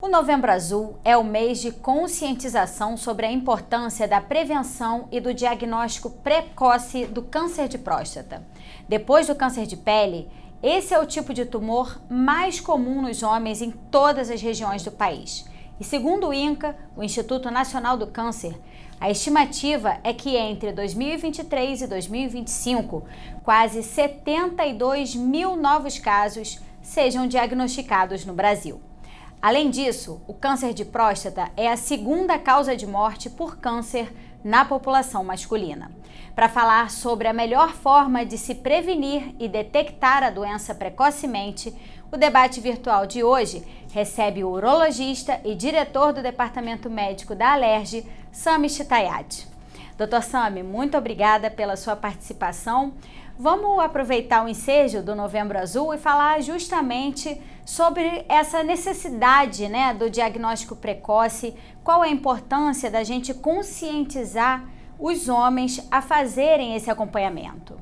O Novembro Azul é o mês de conscientização sobre a importância da prevenção e do diagnóstico precoce do câncer de próstata. Depois do câncer de pele, esse é o tipo de tumor mais comum nos homens em todas as regiões do país. E segundo o INCA, o Instituto Nacional do Câncer, a estimativa é que entre 2023 e 2025, quase 72 mil novos casos sejam diagnosticados no Brasil. Além disso, o câncer de próstata é a segunda causa de morte por câncer na população masculina. Para falar sobre a melhor forma de se prevenir e detectar a doença precocemente, o debate virtual de hoje recebe o urologista e diretor do Departamento Médico da Alerj, Sami Chitayat. Dr. Sami, muito obrigada pela sua participação. Vamos aproveitar o ensejo do Novembro Azul e falar justamente sobre essa necessidade, do diagnóstico precoce, qual é a importância da gente conscientizar os homens a fazerem esse acompanhamento.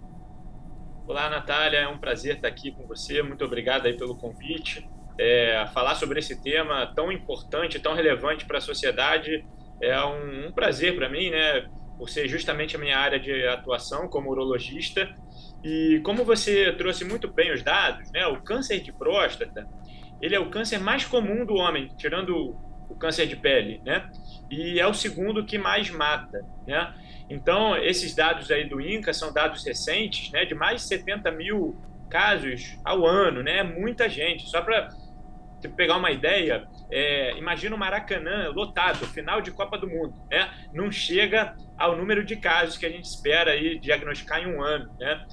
Olá, Natália, é um prazer estar aqui com você, muito obrigado aí pelo convite. Falar sobre esse tema tão importante, tão relevante para a sociedade, é um prazer para mim, por ser justamente a minha área de atuação como urologista. E como você trouxe muito bem os dados, o câncer de próstata, ele é o câncer mais comum do homem, tirando o câncer de pele, e é o segundo que mais mata, Então, esses dados aí do INCA são dados recentes, de mais de 70 mil casos ao ano, muita gente. Só para pegar uma ideia, imagina o Maracanã lotado, final de Copa do Mundo, não chega ao número de casos que a gente espera aí diagnosticar em um ano,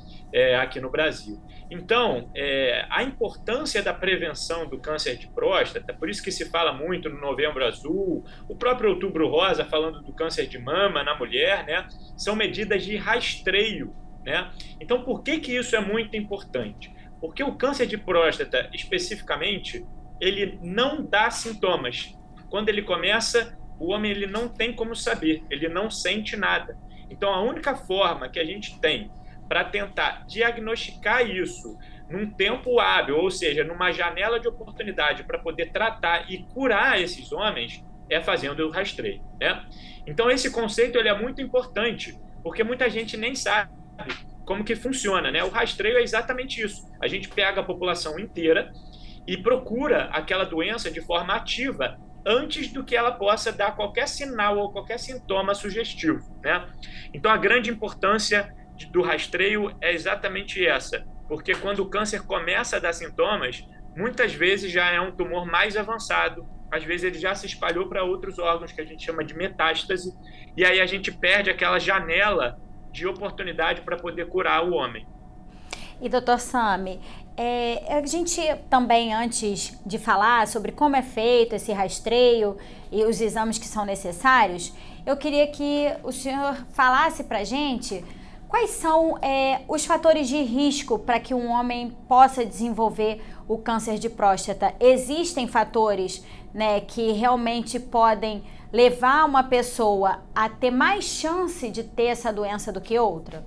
aqui no Brasil. Então, a importância da prevenção do câncer de próstata, por isso que se fala muito no Novembro Azul, o próprio Outubro Rosa falando do câncer de mama na mulher, são medidas de rastreio, Então, por que isso é muito importante? Porque o câncer de próstata, especificamente, ele não dá sintomas. Quando ele começa, o homem ele não tem como saber, ele não sente nada. Então, a única forma que a gente tem para tentar diagnosticar isso num tempo hábil, ou seja, numa janela de oportunidade para poder tratar e curar esses homens, é fazendo o rastreio, Então, esse conceito ele é muito importante, porque muita gente nem sabe como que funciona, O rastreio é exatamente isso. A gente pega a população inteira e procura aquela doença de forma ativa antes do que ela possa dar qualquer sinal ou qualquer sintoma sugestivo, Então, a grande importância do rastreio é exatamente essa, porque quando o câncer começa a dar sintomas, muitas vezes já é um tumor mais avançado, às vezes ele já se espalhou para outros órgãos que a gente chama de metástase, e aí a gente perde aquela janela de oportunidade para poder curar o homem. E doutor Sami, a gente também, antes de falar sobre como é feito esse rastreio e os exames que são necessários, eu queria que o senhor falasse para a gente quais são os fatores de risco para que um homem possa desenvolver o câncer de próstata. Existem fatores que realmente podem levar uma pessoa a ter mais chance de ter essa doença do que outra?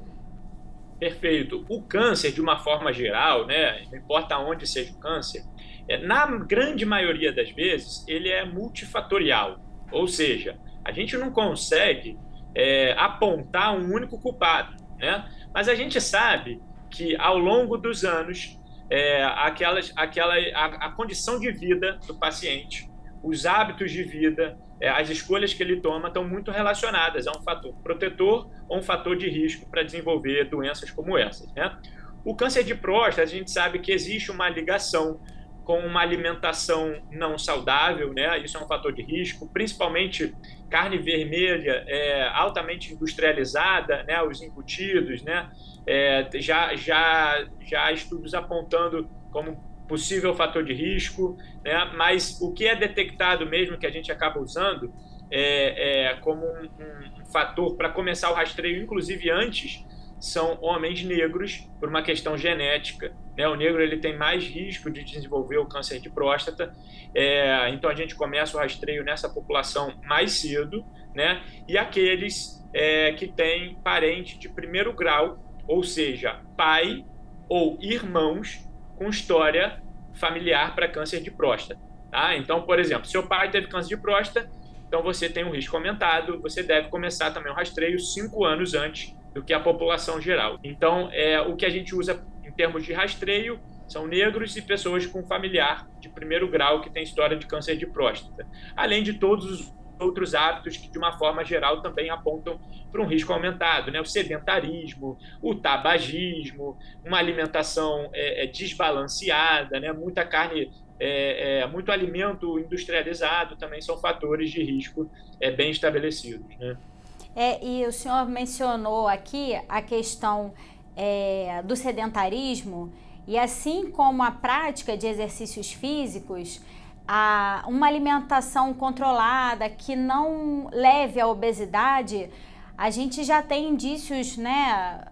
Perfeito. O câncer, de uma forma geral, não importa onde seja o câncer, na grande maioria das vezes, ele é multifatorial. Ou seja, a gente não consegue apontar um único culpado, Mas a gente sabe que, ao longo dos anos, a condição de vida do paciente, os hábitos de vida, as escolhas que ele toma estão muito relacionadas a um fator protetor ou um fator de risco para desenvolver doenças como essas, O câncer de próstata, a gente sabe que existe uma ligação com uma alimentação não saudável, Isso é um fator de risco, principalmente carne vermelha altamente industrializada, os embutidos, já há estudos apontando como possível fator de risco, Mas o que é detectado mesmo, que a gente acaba usando como um fator para começar o rastreio, inclusive antes, são homens negros, por uma questão genética, O negro ele tem mais risco de desenvolver o câncer de próstata, então a gente começa o rastreio nessa população mais cedo, E aqueles que têm parente de primeiro grau, ou seja, pai ou irmãos com história familiar para câncer de próstata. tá? Então, por exemplo, seu pai teve câncer de próstata, então você tem um risco aumentado, você deve começar também o rastreio 5 anos antes do que a população geral. Então, o que a gente usa em termos de rastreio são negros e pessoas com familiar de primeiro grau que tem história de câncer de próstata, além de todos os outros hábitos que, de uma forma geral, também apontam para um risco aumentado, né? O sedentarismo, o tabagismo, uma alimentação desbalanceada, né? Muita carne, muito alimento industrializado também são fatores de risco bem estabelecidos, né? E o senhor mencionou aqui a questão do sedentarismo, e assim como a prática de exercícios físicos, uma alimentação controlada que não leve à obesidade, a gente já tem indícios, né,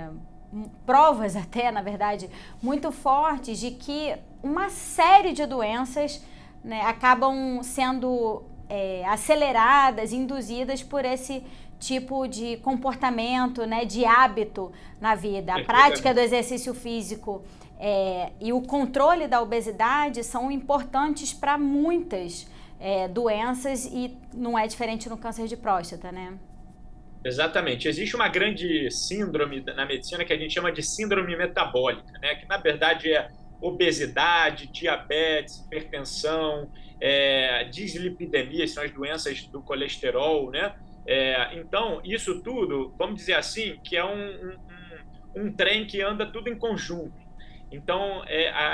provas até, na verdade, muito fortes de que uma série de doenças, né, acabam sendo aceleradas, induzidas por esse tipo de comportamento, né, de hábito na vida. A prática do exercício físico e o controle da obesidade são importantes para muitas doenças, e não é diferente no câncer de próstata, né? Exatamente. Existe uma grande síndrome na medicina que a gente chama de síndrome metabólica, né? Que na verdade é obesidade, diabetes, hipertensão, dislipidemia, são as doenças do colesterol, né? Então, isso tudo, vamos dizer assim, que é um trem que anda tudo em conjunto. Então,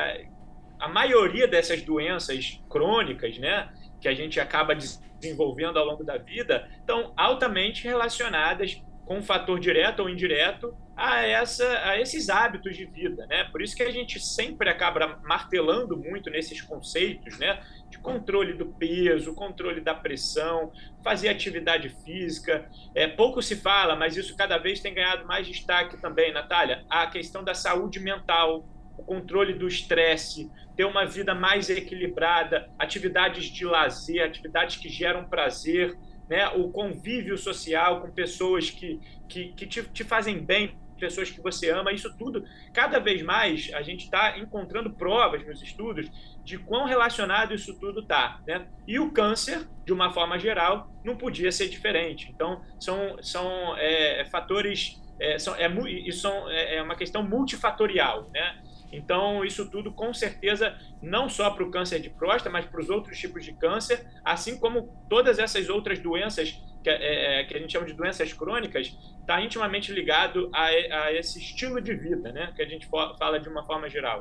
a maioria dessas doenças crônicas, né, que a gente acaba desenvolvendo ao longo da vida, estão altamente relacionadas com um fator direto ou indireto a esses hábitos de vida, né? Por isso que a gente sempre acaba martelando muito nesses conceitos, né? De controle do peso, controle da pressão, fazer atividade física. Pouco se fala, mas isso cada vez tem ganhado mais destaque também, Natália, a questão da saúde mental, o controle do estresse, ter uma vida mais equilibrada, atividades de lazer, atividades que geram prazer, né? O convívio social com pessoas que te fazem bem, pessoas que você ama, isso tudo, cada vez mais a gente está encontrando provas nos estudos de quão relacionado isso tudo está, né? E o câncer, de uma forma geral, não podia ser diferente. Então, são fatores, é uma questão multifatorial, né? Então, isso tudo, com certeza, não só para o câncer de próstata, mas para os outros tipos de câncer, assim como todas essas outras doenças que a gente chama de doenças crônicas, está intimamente ligado a esse estilo de vida, né? Que a gente fala de uma forma geral.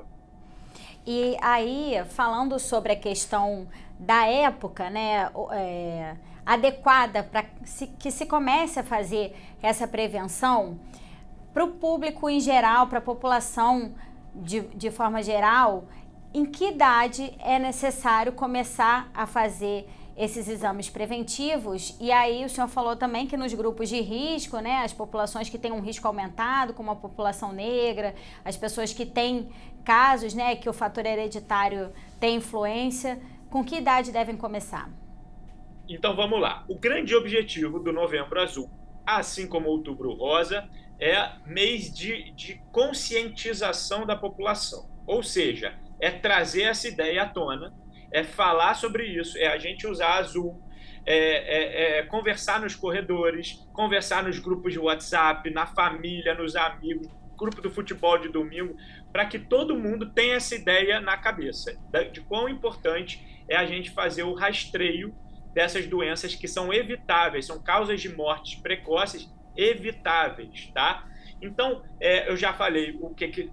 E aí, falando sobre a questão da época, né, adequada para que se comece a fazer essa prevenção, para o público em geral, para a população de forma geral, em que idade é necessário começar a fazer esses exames preventivos? E aí o senhor falou também que nos grupos de risco, né, as populações que têm um risco aumentado, como a população negra, as pessoas que têm casos, né, que o fator hereditário tem influência, com que idade devem começar? Então vamos lá. O grande objetivo do Novembro Azul, assim como o Outubro Rosa, é mês de conscientização da população. Ou seja, é trazer essa ideia à tona, é falar sobre isso, é a gente usar azul, conversar nos corredores, conversar nos grupos de WhatsApp, na família, nos amigos, grupo do futebol de domingo, para que todo mundo tenha essa ideia na cabeça de quão importante é a gente fazer o rastreio dessas doenças que são evitáveis, são causas de mortes precoces evitáveis, tá? Então, eu já falei o que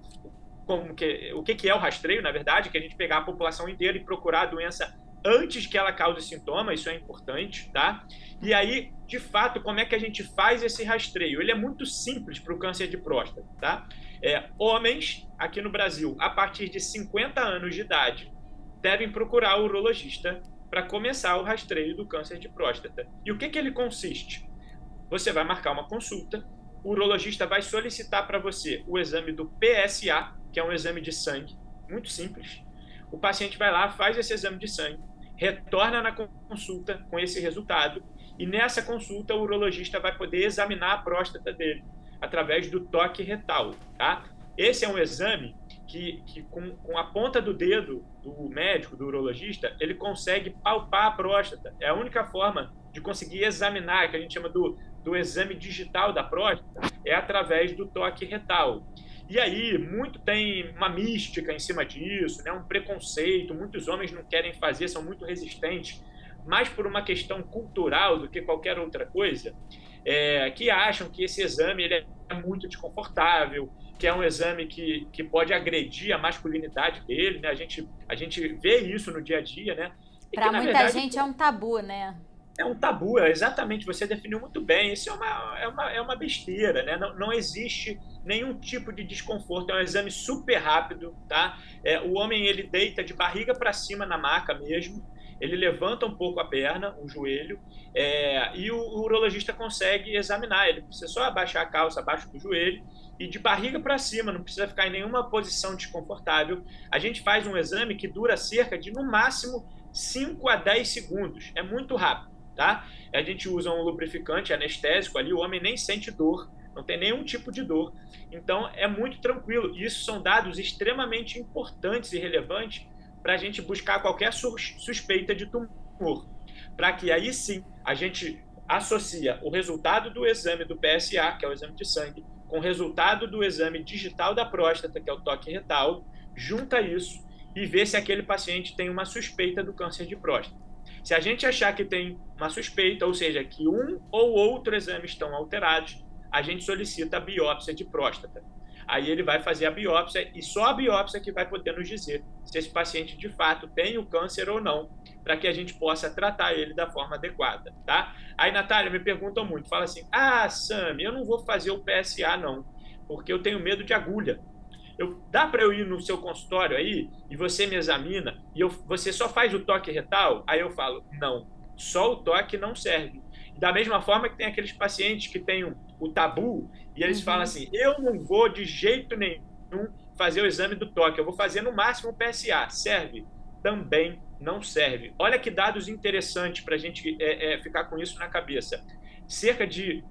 é o rastreio, na verdade, que a gente pegar a população inteira e procurar a doença antes que ela cause sintoma, isso é importante, tá? E aí, de fato, como é que a gente faz esse rastreio? Ele é muito simples para o câncer de próstata, tá? Homens, aqui no Brasil, a partir de 50 anos de idade, devem procurar o urologista para começar o rastreio do câncer de próstata. E o que ele consiste? Você vai marcar uma consulta, o urologista vai solicitar para você o exame do PSA, que é um exame de sangue, muito simples. O paciente vai lá, faz esse exame de sangue, retorna na consulta com esse resultado, e nessa consulta o urologista vai poder examinar a próstata dele através do toque retal, tá? Esse é um exame que com a ponta do dedo do médico, do urologista, ele consegue palpar a próstata. É a única forma de conseguir examinar, que a gente chama do exame digital da próstata, é através do toque retal. E aí, muito tem uma mística em cima disso, né? Um preconceito, muitos homens não querem fazer, são muito resistentes, mais por uma questão cultural do que qualquer outra coisa, que acham que esse exame ele é muito desconfortável, que é um exame que pode agredir a masculinidade dele, né? A gente vê isso no dia a dia, né? Para muita gente é um tabu, né? É um tabu, exatamente, você definiu muito bem. Isso é uma besteira, né? Não existe nenhum tipo de desconforto, é um exame super rápido, tá? O homem, ele deita de barriga para cima na maca mesmo, ele levanta um pouco a perna, o joelho, e o urologista consegue examinar. Ele precisa só abaixar a calça abaixo do joelho e de barriga para cima, não precisa ficar em nenhuma posição desconfortável. A gente faz um exame que dura cerca de, no máximo, 5 a 10 segundos. É muito rápido, tá? A gente usa um lubrificante anestésico ali, o homem nem sente dor, não tem nenhum tipo de dor. Então, é muito tranquilo. Isso são dados extremamente importantes e relevantes para a gente buscar qualquer suspeita de tumor, para que aí sim a gente associa o resultado do exame do PSA, que é o exame de sangue, com o resultado do exame digital da próstata, que é o toque retal, junta isso e vê se aquele paciente tem uma suspeita do câncer de próstata. Se a gente achar que tem uma suspeita, ou seja, que um ou outro exame estão alterados, a gente solicita a biópsia de próstata. Aí ele vai fazer a biópsia e só a biópsia que vai poder nos dizer se esse paciente de fato tem o câncer ou não, para que a gente possa tratar ele da forma adequada, tá? Aí, Natália, me perguntam muito, fala assim, Sam, eu não vou fazer o PSA não, porque eu tenho medo de agulha. Dá para eu ir no seu consultório aí e você me examina e você só faz o toque retal? Aí eu falo, não, só o toque não serve. Da mesma forma que tem aqueles pacientes que têm o tabu e eles falam assim, eu não vou de jeito nenhum fazer o exame do toque, eu vou fazer no máximo o PSA. Serve? Também não serve. Olha que dados interessantes para a gente ficar com isso na cabeça. Cerca de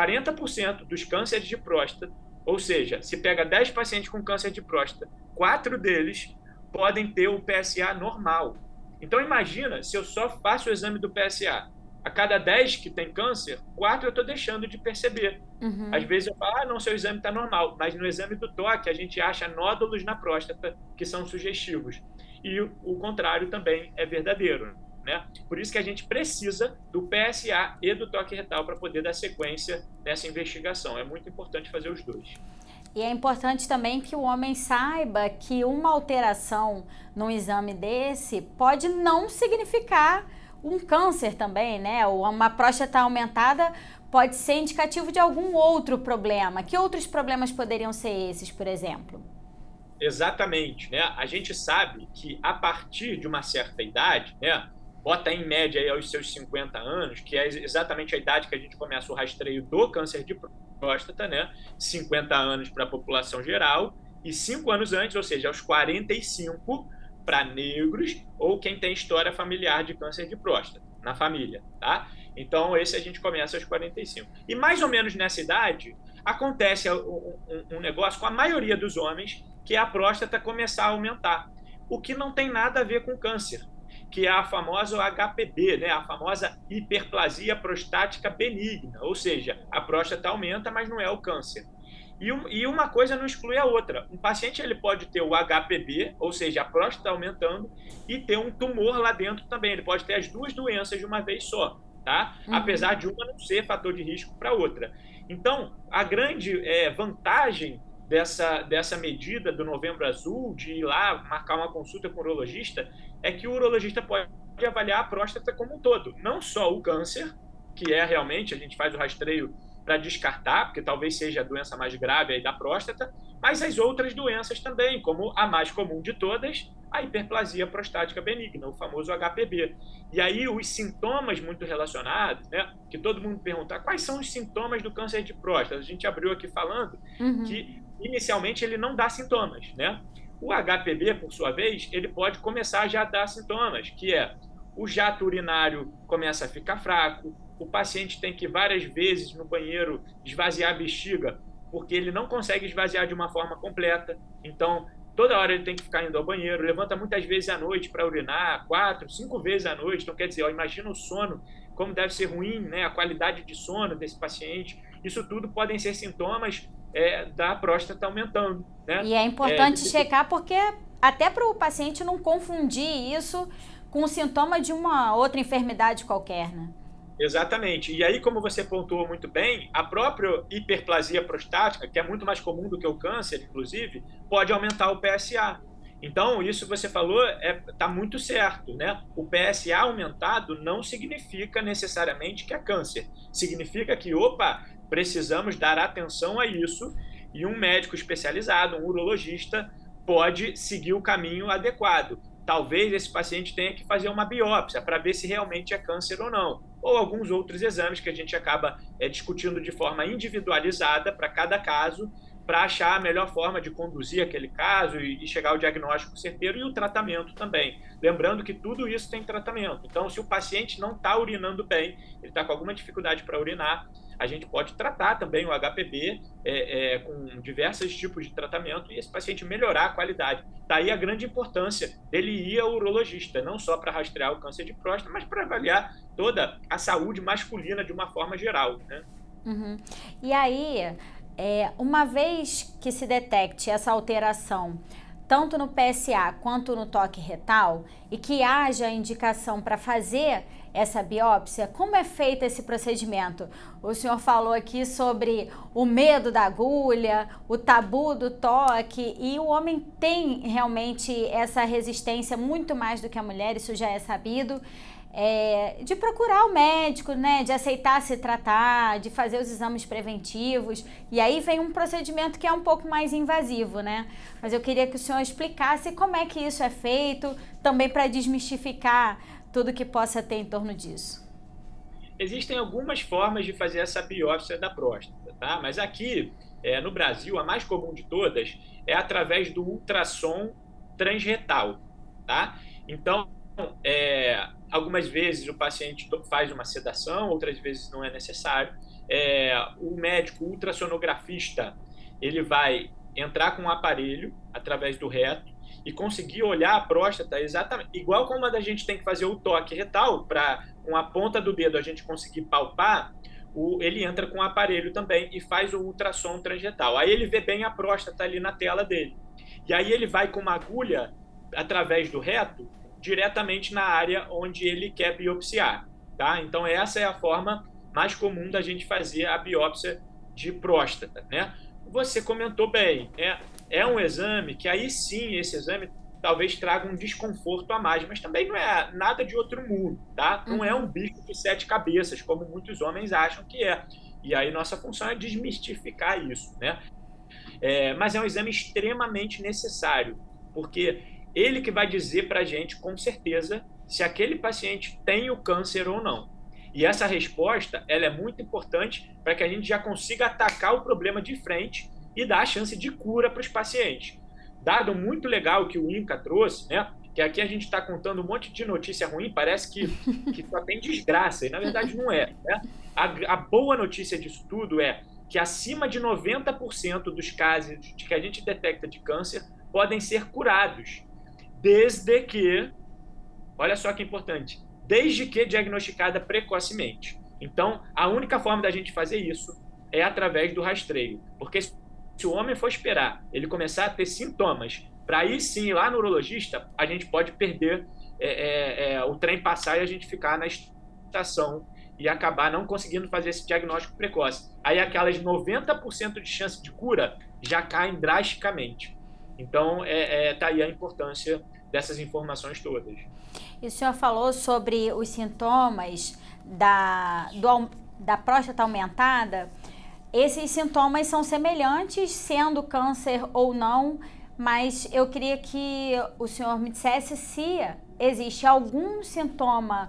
40% dos cânceres de próstata, ou seja, se pega 10 pacientes com câncer de próstata, 4 deles podem ter o PSA normal. Então imagina se eu só faço o exame do PSA. A cada 10 que tem câncer, 4 eu estou deixando de perceber. Às vezes eu falo, não, seu exame está normal. Mas no exame do toque, a gente acha nódulos na próstata que são sugestivos. E o contrário também é verdadeiro, né? Por isso que a gente precisa do PSA e do toque retal para poder dar sequência nessa investigação. É muito importante fazer os dois. E é importante também que o homem saiba que uma alteração num exame desse pode não significar um câncer também, né? Ou uma próstata aumentada pode ser indicativo de algum outro problema. Que outros problemas poderiam ser esses, por exemplo? Exatamente, né? A gente sabe que a partir de uma certa idade, né? Bota em média aí aos seus 50 anos, que é exatamente a idade que a gente começa o rastreio do câncer de próstata, né? 50 anos para a população geral e 5 anos antes, ou seja, aos 45 para negros ou quem tem história familiar de câncer de próstata na família, tá? Então, esse a gente começa aos 45. E mais ou menos nessa idade, acontece um negócio com a maioria dos homens, que é a próstata começar a aumentar, o que não tem nada a ver com câncer, que é a famosa HPB, né? A famosa hiperplasia prostática benigna, ou seja, a próstata aumenta, mas não é o câncer. E uma coisa não exclui a outra. Um paciente ele pode ter o HPB, ou seja, a próstata aumentando, e ter um tumor lá dentro também. Ele pode ter as duas doenças de uma vez só, tá? Apesar de uma não ser fator de risco para outra. Então, a grande vantagem dessa medida do Novembro Azul, de ir lá marcar uma consulta com o urologista, é que o urologista pode avaliar a próstata como um todo. Não só o câncer, que realmente, a gente faz o rastreio para descartar, porque talvez seja a doença mais grave aí da próstata, mas as outras doenças também, como a mais comum de todas, a hiperplasia prostática benigna, o famoso HPB. E aí os sintomas muito relacionados, né, que todo mundo pergunta, quais são os sintomas do câncer de próstata? A gente abriu aqui falando que inicialmente ele não dá sintomas, né? O HPB, por sua vez, ele pode começar já a dar sintomas, que é o jato urinário começa a ficar fraco, o paciente tem que várias vezes no banheiro esvaziar a bexiga, porque ele não consegue esvaziar de uma forma completa. Então, toda hora ele tem que ficar indo ao banheiro, levanta muitas vezes à noite para urinar, 4, 5 vezes à noite. Então, quer dizer, ó, imagina o sono, como deve ser ruim, né? A qualidade de sono desse paciente. Isso tudo podem ser sintomas da próstata aumentando, né? E é importante checar porque até para o paciente não confundir isso com o sintoma de uma outra enfermidade qualquer, né? Exatamente. E aí, como você pontuou muito bem, a própria hiperplasia prostática, que é muito mais comum do que o câncer, inclusive, pode aumentar o PSA. Então, isso que você falou está muito certo, né? O PSA aumentado não significa necessariamente que é câncer. Significa que, opa, precisamos dar atenção a isso e um médico especializado, um urologista, pode seguir o caminho adequado. Talvez esse paciente tenha que fazer uma biópsia para ver se realmente é câncer ou não. Ou alguns outros exames que a gente acaba discutindo de forma individualizada para cada caso, para achar a melhor forma de conduzir aquele caso e chegar ao diagnóstico certeiro e o tratamento também. Lembrando que tudo isso tem tratamento. Então, se o paciente não está urinando bem, ele está com alguma dificuldade para urinar, a gente pode tratar também o HPV com diversos tipos de tratamento e esse paciente melhorar a qualidade. Daí a grande importância dele ir ao urologista, não só para rastrear o câncer de próstata, mas para avaliar toda a saúde masculina de uma forma geral, né? Uhum. E aí, uma vez que se detecte essa alteração, tanto no PSA quanto no toque retal, e que haja indicação para fazer essa biópsia, como é feito esse procedimento? O senhor falou aqui sobre o medo da agulha, o tabu do toque, e o homem tem realmente essa resistência muito mais do que a mulher, isso já é sabido. De procurar o médico, né, de aceitar se tratar, de fazer os exames preventivos, e aí vem um procedimento que é um pouco mais invasivo, né? Mas eu queria que o senhor explicasse como é que isso é feito, também para desmistificar tudo que possa ter em torno disso. Existem algumas formas de fazer essa biópsia da próstata, tá? Mas aqui, no Brasil, a mais comum de todas é através do ultrassom transretal, tá? Então, algumas vezes o paciente faz uma sedação, outras vezes não é necessário. O médico ultrassonografista, ele vai entrar com um aparelho através do reto e conseguir olhar a próstata exatamente, igual como a gente tem que fazer o toque retal, para com a ponta do dedo a gente conseguir palpar, ele entra com o aparelho também e faz o ultrassom transretal. Aí ele vê bem a próstata ali na tela dele. E aí ele vai com uma agulha, através do reto, diretamente na área onde ele quer biopsiar, tá? Então essa é a forma mais comum da gente fazer a biópsia de próstata, né? Você comentou bem, né? É um exame que aí sim, esse exame talvez traga um desconforto a mais, mas também não é nada de outro mundo, tá? Não é um bicho de 7 cabeças, como muitos homens acham que é. E aí nossa função é desmistificar isso, né? Mas é um exame extremamente necessário, porque ele que vai dizer para a gente, com certeza, se aquele paciente tem o câncer ou não. E essa resposta, ela é muito importante para que a gente já consiga atacar o problema de frente e dar a chance de cura para os pacientes. Dado muito legal que o INCA trouxe, né? Que aqui a gente está contando um monte de notícia ruim, parece que só tem desgraça, e na verdade não é, né? A boa notícia disso tudo é que acima de 90% dos casos que a gente detecta de câncer podem ser curados, desde que, olha só que importante, desde que diagnosticada precocemente. Então, a única forma da gente fazer isso é através do rastreio, porque se o homem for esperar ele começar a ter sintomas para aí sim ir lá no urologista, a gente pode perder o trem passar e a gente ficar na estação e acabar não conseguindo fazer esse diagnóstico precoce. Aí aquelas 90% de chance de cura já caem drasticamente. Então, tá aí a importância dessas informações todas. E o senhor falou sobre os sintomas da próstata aumentada. Esses sintomas são semelhantes, sendo câncer ou não, mas eu queria que o senhor me dissesse se existe algum sintoma,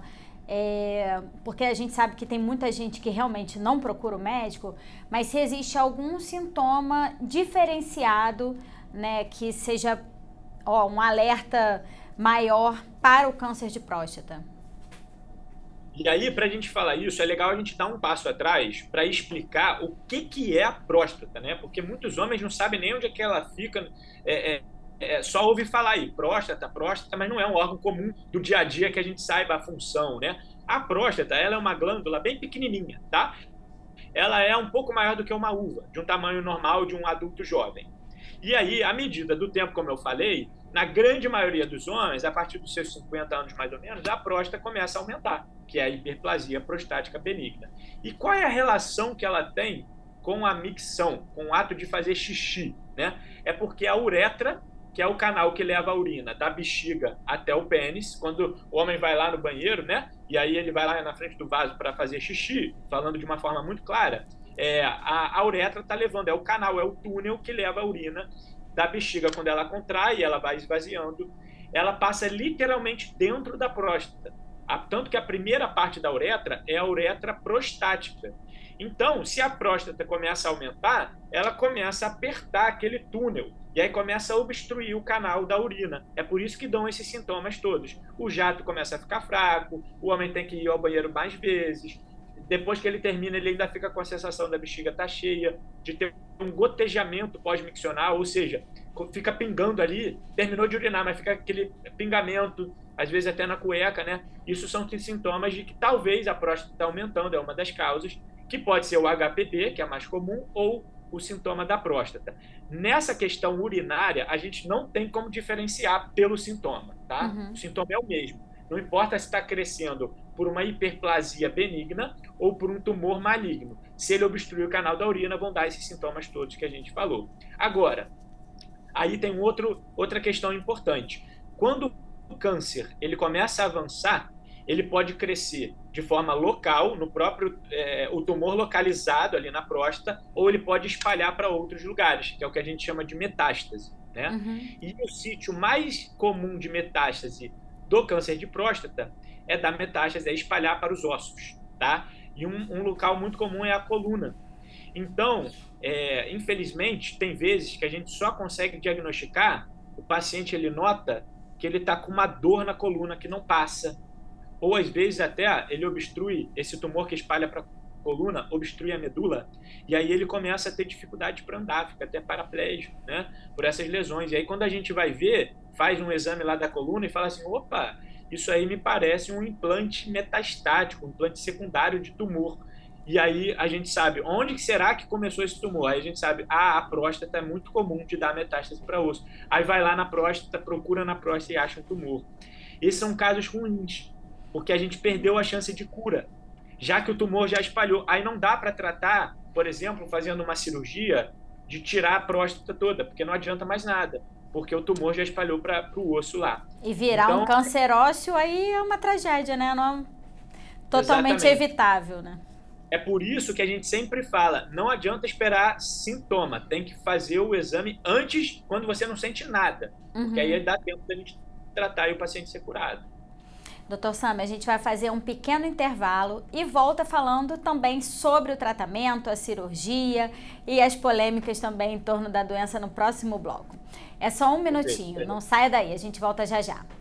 porque a gente sabe que tem muita gente que realmente não procura o médico, mas se existe algum sintoma diferenciado, né, que seja um alerta maior para o câncer de próstata. E aí, para a gente falar isso, é legal a gente dar um passo atrás para explicar o que é a próstata, né? Porque muitos homens não sabem nem onde é que ela fica só ouve falar aí, próstata, mas não é um órgão comum do dia a dia que a gente saiba a função, né? A próstata, ela é uma glândula bem pequenininha, tá? Ela é um pouco maior do que uma uva, de um tamanho normal de um adulto jovem. E aí, à medida do tempo, como eu falei, na grande maioria dos homens, a partir dos seus 50 anos mais ou menos, a próstata começa a aumentar, que é a hiperplasia prostática benigna. E qual é a relação que ela tem com a micção, com o ato de fazer xixi, né? É porque a uretra, que é o canal que leva a urina da bexiga até o pênis, quando o homem vai lá no banheiro, né? E aí ele vai lá na frente do vaso para fazer xixi, falando de uma forma muito clara, a uretra está levando, é o canal, é o túnel que leva a urina da bexiga. Quando ela contrai, ela vai esvaziando, ela passa literalmente dentro da próstata. Tanto que a primeira parte da uretra é a uretra prostática. Então, se a próstata começa a aumentar, ela começa a apertar aquele túnel e aí começa a obstruir o canal da urina. É por isso que dão esses sintomas todos. O jato começa a ficar fraco, o homem tem que ir ao banheiro mais vezes. Depois que ele termina, ele ainda fica com a sensação da bexiga estar cheia, de ter um gotejamento pós-miccional, ou seja, fica pingando ali, terminou de urinar, mas fica aquele pingamento, às vezes até na cueca, né? Isso são sintomas de que talvez a próstata está aumentando, é uma das causas, que pode ser o HPV, que é a mais comum, ou o sintoma da próstata. Nessa questão urinária, a gente não tem como diferenciar pelo sintoma, tá? Uhum. O sintoma é o mesmo. Não importa se está crescendo por uma hiperplasia benigna ou por um tumor maligno. Se ele obstruir o canal da urina, vão dar esses sintomas todos que a gente falou. Agora, aí tem outra questão importante. Quando o câncer ele começa a avançar, ele pode crescer de forma local, no próprio o tumor localizado ali na próstata, ou ele pode espalhar para outros lugares, que é o que a gente chama de metástase, né? Uhum. E o sítio mais comum de metástase do câncer de próstata é da metástase, é espalhar para os ossos, tá? E um local muito comum é a coluna. Então, infelizmente, tem vezes que a gente só consegue diagnosticar, o paciente ele nota que ele está com uma dor na coluna que não passa, ou às vezes até ele obstrui, esse tumor que espalha para a coluna, obstrui a medula, e aí ele começa a ter dificuldade para andar, fica até paraplégico, né, por essas lesões. E aí quando a gente vai ver, faz um exame lá da coluna e fala assim, opa, isso aí me parece um implante metastático, um implante secundário de tumor. E aí a gente sabe, onde será que começou esse tumor? Aí a gente sabe, a próstata é muito comum de dar metástase para osso. Aí vai lá na próstata, procura na próstata e acha um tumor. Esses são casos ruins, porque a gente perdeu a chance de cura, já que o tumor já espalhou. Aí não dá para tratar, por exemplo, fazendo uma cirurgia de tirar a próstata toda, porque não adianta mais nada, porque o tumor já espalhou para o osso lá. E virar então, um câncer ósseo aí é uma tragédia, né? Não, totalmente exatamente. Evitável, né? É por isso que a gente sempre fala, não adianta esperar sintoma, tem que fazer o exame antes, quando você não sente nada, porque aí dá tempo da gente tratar e o paciente ser curado. Dr. Sami, a gente vai fazer um pequeno intervalo e volta falando também sobre o tratamento, a cirurgia e as polêmicas também em torno da doença no próximo bloco. É só um minutinho, não saia daí, a gente volta já já.